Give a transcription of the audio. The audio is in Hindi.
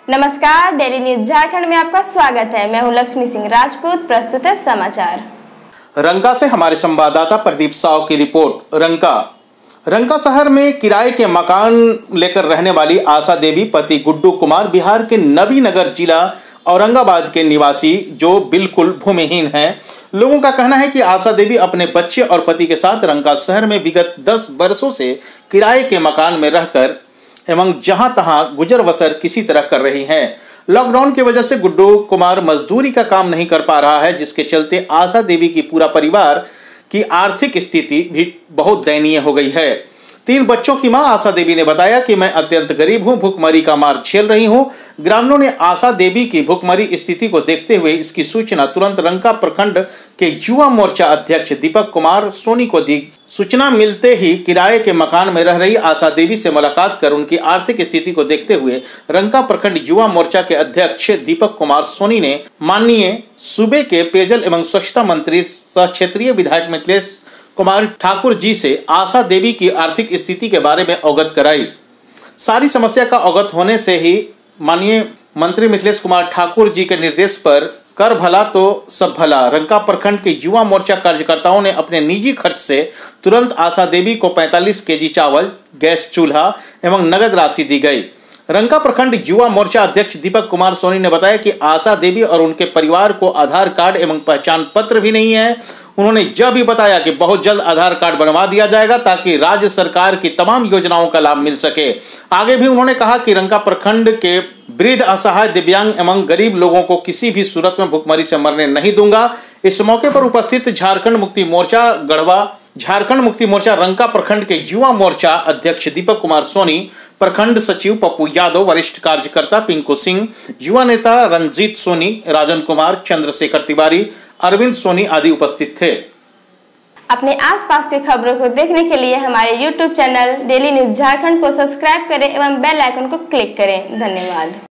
नमस्कार, डेली न्यूज झारखंड में आपका स्वागत है। मैं हूं लक्ष्मी सिंह राजपूत। प्रस्तुत है समाचार। रंका से हमारे संवाददाता प्रदीप साव की रिपोर्ट। रंका शहर में किराए के मकान लेकर रहने वाली आशा देवी पति गुड्डू कुमार बिहार के नबीनगर जिला औरंगाबाद के निवासी जो बिल्कुल भूमिहीन हैं। लोगों का कहना है कि आशा देवी अपने बच्चे और पति के साथ रंका शहर में विगत 10 वर्षों से किराए के मकान में रहकर एवं जहां तहां गुजर बसर किसी तरह कर रही हैं। लॉकडाउन की वजह से गुड्डू कुमार मजदूरी का काम नहीं कर पा रहा है, जिसके चलते आशा देवी की पूरा परिवार की आर्थिक स्थिति भी बहुत दयनीय हो गई है। 3 बच्चों की मां आशा देवी ने बताया कि मैं अत्यंत गरीब हूं, भूखमरी का मार झेल रही हूं। ग्रामीणों ने आशा देवी की भूखमरी स्थिति को देखते हुए इसकी सूचना तुरंत रंका प्रखंड के युवा मोर्चा अध्यक्ष दीपक कुमार सोनी को दी। सूचना मिलते ही किराए के मकान में रह रही आशा देवी से मुलाकात कर उनकी आर्थिक स्थिति को देखते हुए रंका प्रखंड युवा मोर्चा के अध्यक्ष दीपक कुमार सोनी ने माननीय सूबे के पेयजल एवं स्वच्छता मंत्री सह क्षेत्रीय विधायक मिथिलेश कुमार ठाकुर जी से आशा देवी की आर्थिक स्थिति के बारे में अवगत कराई। सारी समस्या का अवगत होने से ही माननीय मंत्री मिथिलेश कुमार ठाकुर जी के निर्देश पर कर भला तो सब भला रंका प्रखंड के युवा मोर्चा कार्यकर्ताओं ने अपने निजी खर्च से तुरंत आशा देवी को 45 केजी चावल, गैस चूल्हा एवं नगद राशि दी गई। रंका प्रखंड युवा मोर्चा अध्यक्ष दीपक कुमार सोनी ने बताया कि आशा देवी और उनके परिवार को आधार कार्ड एवं पहचान पत्र भी नहीं है। उन्होंने यह भी बताया कि बहुत जल्द आधार कार्ड बनवा दिया जाएगा ताकि राज्य सरकार की तमाम योजनाओं का लाभ मिल सके। आगे भी उन्होंने कहा कि रंका प्रखंड के वृद्ध, असहाय, दिव्यांग एवं गरीब लोगों को किसी भी सूरत में भूखमरी से मरने नहीं दूंगा। इस मौके पर उपस्थित झारखंड मुक्ति मोर्चा रंका प्रखंड के युवा मोर्चा अध्यक्ष दीपक कुमार सोनी, प्रखंड सचिव पप्पू यादव, वरिष्ठ कार्यकर्ता पिंकू सिंह, युवा नेता रंजीत सोनी, राजन कुमार, चंद्रशेखर तिवारी, अरविंद सोनी आदि उपस्थित थे। अपने आसपास के खबरों को देखने के लिए हमारे YouTube channel daily news Jharkhand को सब्सक्राइब करें एवं बेल आइकन को क्लिक करें। धन्यवाद।